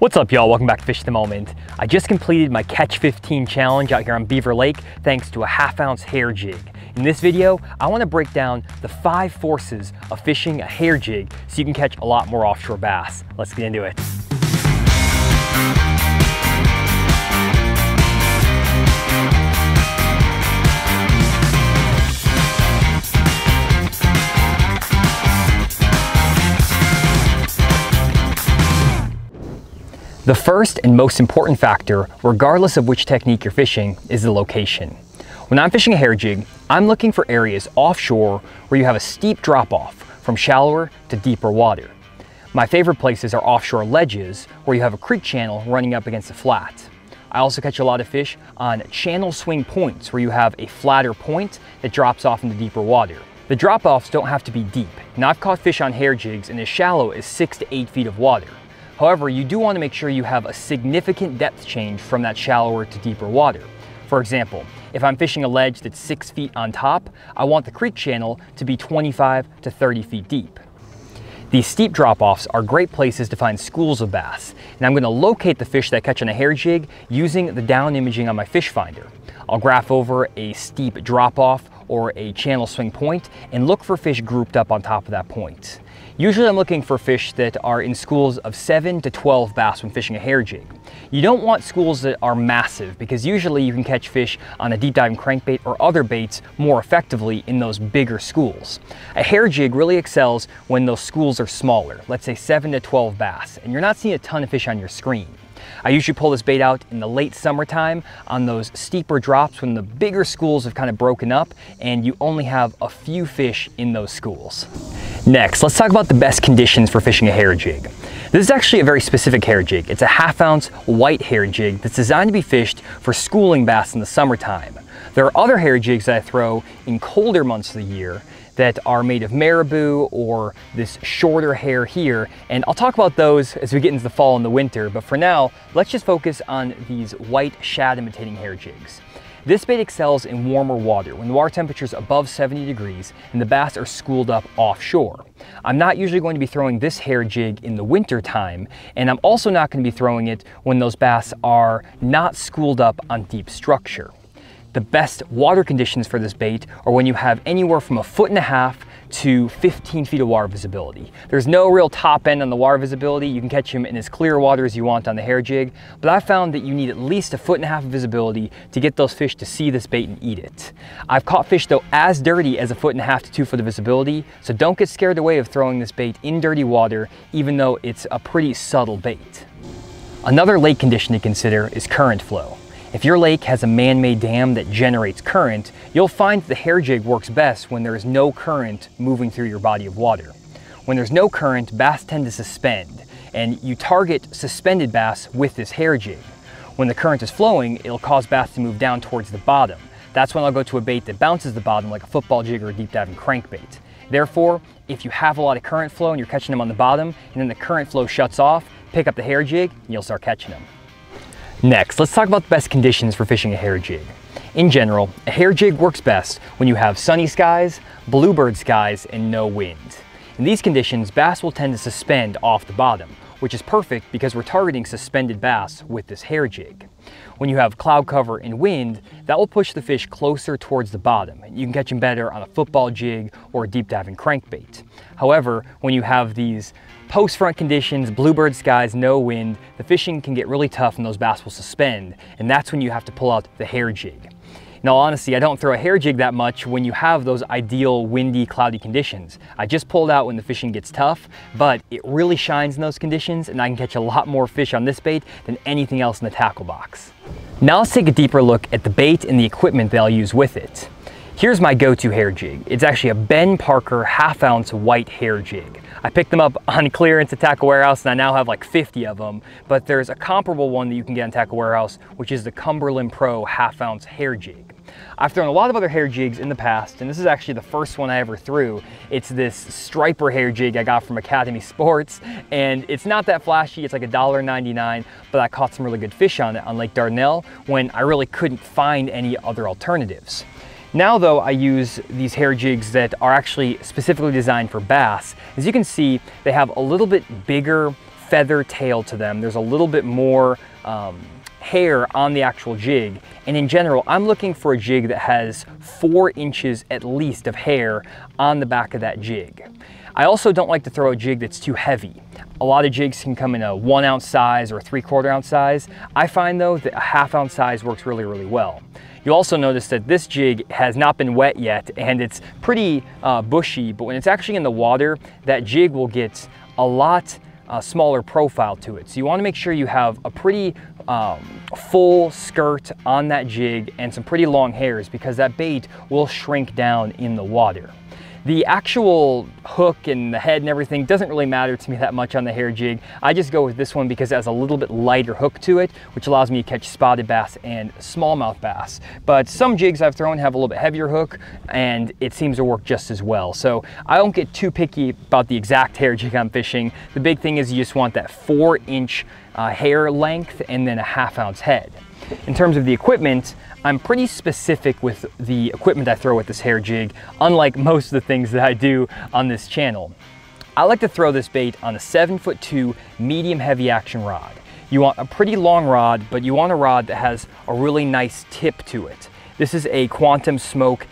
What's up, y'all? Welcome back to Fish at the Moment. I just completed my Catch 15 challenge out here on Beaver Lake thanks to a half-ounce hair jig. In this video, I want to break down the 5 forces of fishing a hair jig so you can catch a lot more offshore bass. Let's get into it. The first and most important factor, regardless of which technique you're fishing, is the location. When I'm fishing a hair jig, I'm looking for areas offshore where you have a steep drop-off from shallower to deeper water. My favorite places are offshore ledges where you have a creek channel running up against a flat. I also catch a lot of fish on channel swing points where you have a flatter point that drops off into deeper water. The drop-offs don't have to be deep. Now, I've caught fish on hair jigs in as shallow as 6 to 8 feet of water. However, you do want to make sure you have a significant depth change from that shallower to deeper water. For example, if I'm fishing a ledge that's 6 feet on top, I want the creek channel to be 25 to 30 feet deep. These steep drop-offs are great places to find schools of bass, and I'm going to locate the fish that I catch on a hair jig using the down imaging on my fish finder. I'll graph over a steep drop-off or a channel swing point and look for fish grouped up on top of that point. Usually I'm looking for fish that are in schools of 7 to 12 bass when fishing a hair jig. You don't want schools that are massive because usually you can catch fish on a deep diving crankbait or other baits more effectively in those bigger schools. A hair jig really excels when those schools are smaller, let's say 7 to 12 bass, and you're not seeing a ton of fish on your screen. I usually pull this bait out in the late summertime on those steeper drops when the bigger schools have kind of broken up and you only have a few fish in those schools. Next, let's talk about the best conditions for fishing a hair jig. This is actually a very specific hair jig. It's a half-ounce white hair jig that's designed to be fished for schooling bass in the summertime. There are other hair jigs that I throw in colder months of the year that are made of marabou or this shorter hair here, and I'll talk about those as we get into the fall and the winter, but for now, let's just focus on these white shad imitating hair jigs. This bait excels in warmer water when the water temperature is above 70 degrees and the bass are schooled up offshore. I'm not usually going to be throwing this hair jig in the winter time, and I'm also not going to be throwing it when those bass are not schooled up on deep structure. The best water conditions for this bait are when you have anywhere from 1.5 feet to 15 feet of water visibility. There's no real top end on the water visibility. You can catch them in as clear water as you want on the hair jig, but I found that you need at least 1.5 feet of visibility to get those fish to see this bait and eat it. I've caught fish though as dirty as 1.5 feet to 2 feet of visibility, so don't get scared away of throwing this bait in dirty water, even though it's a pretty subtle bait. Another lake condition to consider is current flow. If your lake has a man-made dam that generates current, you'll find the hair jig works best when there is no current moving through your body of water. When there's no current, bass tend to suspend, and you target suspended bass with this hair jig. When the current is flowing, it'll cause bass to move down towards the bottom. That's when I'll go to a bait that bounces the bottom like a football jig or a deep diving crankbait. Therefore, if you have a lot of current flow and you're catching them on the bottom, and then the current flow shuts off, pick up the hair jig and you'll start catching them. Next, let's talk about the best conditions for fishing a hair jig. In general, a hair jig works best when you have sunny skies, bluebird skies, and no wind. In these conditions, bass will tend to suspend off the bottom, which is perfect because we're targeting suspended bass with this hair jig. When you have cloud cover and wind, that will push the fish closer towards the bottom. You can catch them better on a football jig or a deep diving crankbait. However, when you have these post-front conditions, bluebird skies, no wind, the fishing can get really tough and those bass will suspend, and that's when you have to pull out the hair jig. In all honesty, I don't throw a hair jig that much when you have those ideal windy, cloudy conditions. I just pull it out when the fishing gets tough, but it really shines in those conditions and I can catch a lot more fish on this bait than anything else in the tackle box. Now let's take a deeper look at the bait and the equipment that I'll use with it. Here's my go-to hair jig. It's actually a Ben Parker half-ounce white hair jig. I picked them up on clearance at Tackle Warehouse and I now have like 50 of them, but there's a comparable one that you can get on Tackle Warehouse, which is the Cumberland Pro half-ounce hair jig. I've thrown a lot of other hair jigs in the past, and this is actually the first one I ever threw. It's this striper hair jig I got from Academy Sports, and it's not that flashy. It's like $1.99, but I caught some really good fish on it on Lake Dardanelle when I really couldn't find any other alternatives. Now though, I use these hair jigs that are actually specifically designed for bass. As you can see, they have a little bit bigger feather tail to them. There's a little bit more hair on the actual jig. And in general, I'm looking for a jig that has 4 inches at least of hair on the back of that jig. I also don't like to throw a jig that's too heavy. A lot of jigs can come in a 1 ounce size or a 3/4 ounce size. I find though that a 1/2 ounce size works really, really well. You'll also notice that this jig has not been wet yet and it's pretty bushy, but when it's actually in the water, that jig will get a lot smaller profile to it. So you want to make sure you have a pretty full skirt on that jig and some pretty long hairs, because that bait will shrink down in the water. The actual hook and the head and everything doesn't really matter to me that much on the hair jig. I just go with this one because it has a little bit lighter hook to it, which allows me to catch spotted bass and smallmouth bass. But some jigs I've thrown have a little bit heavier hook and it seems to work just as well. So I don't get too picky about the exact hair jig I'm fishing. The big thing is you just want that 4-inch hair length and then a 1/2 ounce head. In terms of the equipment, I'm pretty specific with the equipment I throw with this hair jig, unlike most of the things that I do on this channel. I like to throw this bait on a 7'2" medium heavy action rod. You want a pretty long rod, but you want a rod that has a really nice tip to it. This is a Quantum Smoke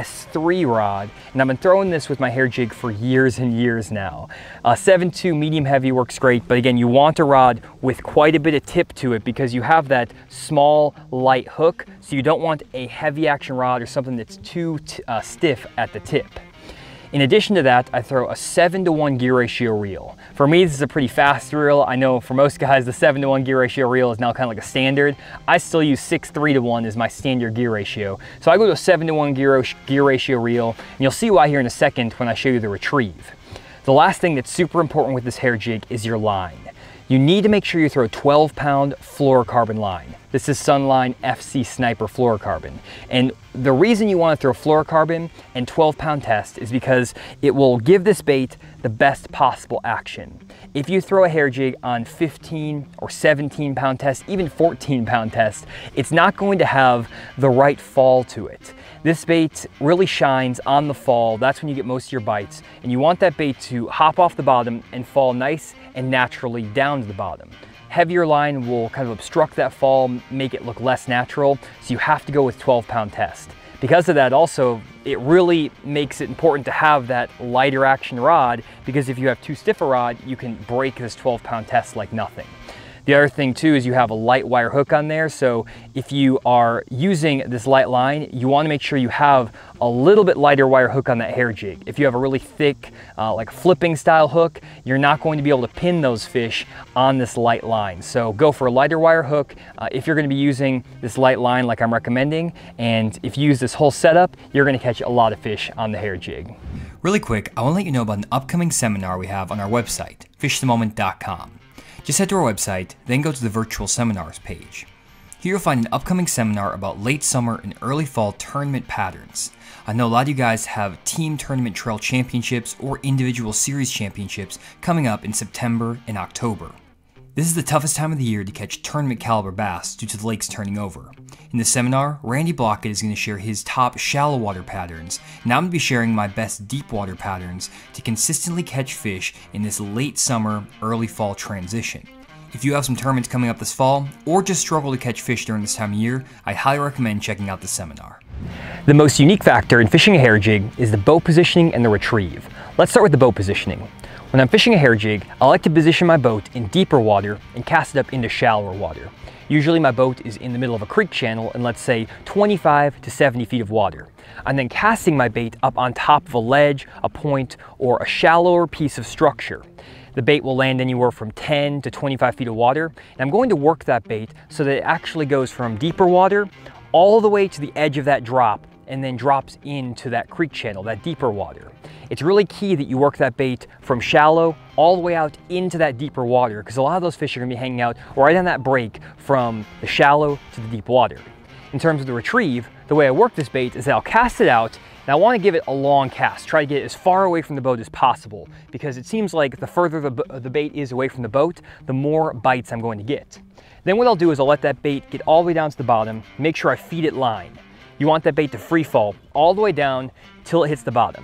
S3 rod, and I've been throwing this with my hair jig for years and years now. 7'2" medium heavy works great, but again, you want a rod with quite a bit of tip to it because you have that small light hook, so you don't want a heavy action rod or something that's too stiff at the tip. In addition to that, I throw a 7-to-1 gear ratio reel. For me, this is a pretty fast reel. I know for most guys, the 7-to-1 gear ratio reel is now kind of like a standard. I still use 6:3-to-1 as my standard gear ratio. So I go to a 7-to-1 gear ratio reel, and you'll see why here in a second when I show you the retrieve. The last thing that's super important with this hair jig is your line. You need to make sure you throw a 12-pound fluorocarbon line. This is Sunline FC Sniper fluorocarbon. And the reason you want to throw fluorocarbon and 12-pound test is because it will give this bait the best possible action. If you throw a hair jig on 15 or 17-pound test, even 14-pound test, it's not going to have the right fall to it. This bait really shines on the fall. That's when you get most of your bites. And you want that bait to hop off the bottom and fall nice and naturally down to the bottom. Heavier line will kind of obstruct that fall, make it look less natural, so you have to go with 12-pound test. Because of that also, it really makes it important to have that lighter action rod, because if you have too stiff a rod, you can break this 12-pound test like nothing. The other thing too is you have a light wire hook on there, so if you are using this light line, you want to make sure you have a little bit lighter wire hook on that hair jig. If you have a really thick, like flipping style hook, you're not going to be able to pin those fish on this light line. So go for a lighter wire hook if you're going to be using this light line like I'm recommending, and if you use this whole setup, you're going to catch a lot of fish on the hair jig. Really quick, I want to let you know about an upcoming seminar we have on our website, fishthemoment.com. Just head to our website, then go to the virtual seminars page. Here you'll find an upcoming seminar about late summer and early fall tournament patterns. I know a lot of you guys have team tournament trail championships or individual series championships coming up in September and October. This is the toughest time of the year to catch tournament caliber bass due to the lakes turning over. In this seminar, Randy Blockett is going to share his top shallow water patterns, and I'm going to be sharing my best deep water patterns to consistently catch fish in this late summer, early fall transition. If you have some tournaments coming up this fall, or just struggle to catch fish during this time of year, I highly recommend checking out the seminar. The most unique factor in fishing a hair jig is the boat positioning and the retrieve. Let's start with the boat positioning. When I'm fishing a hair jig, I like to position my boat in deeper water and cast it up into shallower water. Usually my boat is in the middle of a creek channel in, let's say, 25 to 70 feet of water. I'm then casting my bait up on top of a ledge, a point, or a shallower piece of structure. The bait will land anywhere from 10 to 25 feet of water, and I'm going to work that bait so that it actually goes from deeper water all the way to the edge of that drop and then drops into that creek channel, that deeper water. It's really key that you work that bait from shallow all the way out into that deeper water, because a lot of those fish are going to be hanging out right on that break from the shallow to the deep water. In terms of the retrieve, the way I work this bait is that I'll cast it out, and I want to give it a long cast. Try to get it as far away from the boat as possible, because it seems like the further the bait is away from the boat, the more bites I'm going to get. Then what I'll do is I'll let that bait get all the way down to the bottom, make sure I feed it line. You want that bait to free fall all the way down till it hits the bottom.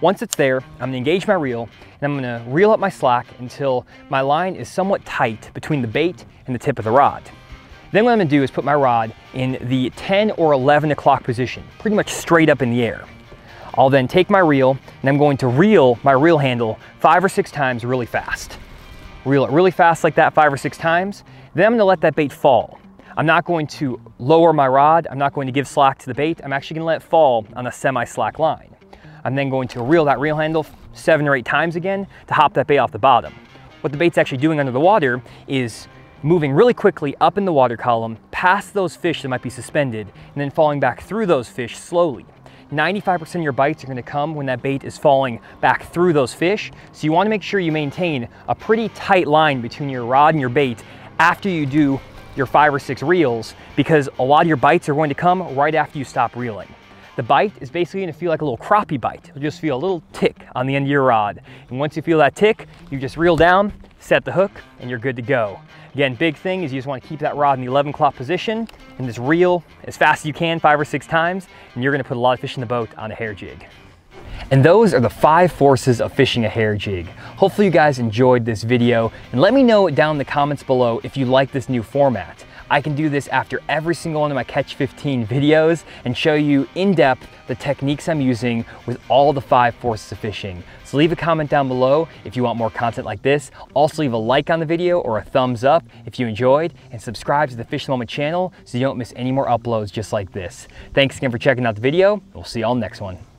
Once it's there, I'm gonna engage my reel and I'm gonna reel up my slack until my line is somewhat tight between the bait and the tip of the rod. Then what I'm gonna do is put my rod in the 10 or 11 o'clock position, pretty much straight up in the air. I'll then take my reel and I'm going to reel my reel handle 5 or 6 times really fast. Reel it really fast like that 5 or 6 times. Then I'm gonna let that bait fall. I'm not going to lower my rod. I'm not going to give slack to the bait. I'm actually gonna let it fall on a semi-slack line. I'm then going to reel that reel handle 7 or 8 times again to hop that bait off the bottom. What the bait's actually doing under the water is moving really quickly up in the water column, past those fish that might be suspended, and then falling back through those fish slowly. 95% of your bites are gonna come when that bait is falling back through those fish, so you wanna make sure you maintain a pretty tight line between your rod and your bait after you do your 5 or 6 reels, because a lot of your bites are going to come right after you stop reeling. The bite is basically gonna feel like a little crappie bite. You'll just feel a little tick on the end of your rod. And once you feel that tick, you just reel down, set the hook, and you're good to go. Again, big thing is you just want to keep that rod in the 11 o'clock position and just reel as fast as you can 5 or 6 times, and you're gonna put a lot of fish in the boat on a hair jig. And those are the 5 forces of fishing a hair jig. Hopefully you guys enjoyed this video, and let me know down in the comments below if you like this new format. I can do this after every single one of my Catch 15 videos and show you in depth the techniques I'm using with all the 5 forces of fishing. So leave a comment down below if you want more content like this. Also leave a like on the video or a thumbs up if you enjoyed, and subscribe to the Fish the Moment channel so you don't miss any more uploads just like this. Thanks again for checking out the video. We'll see you all next one.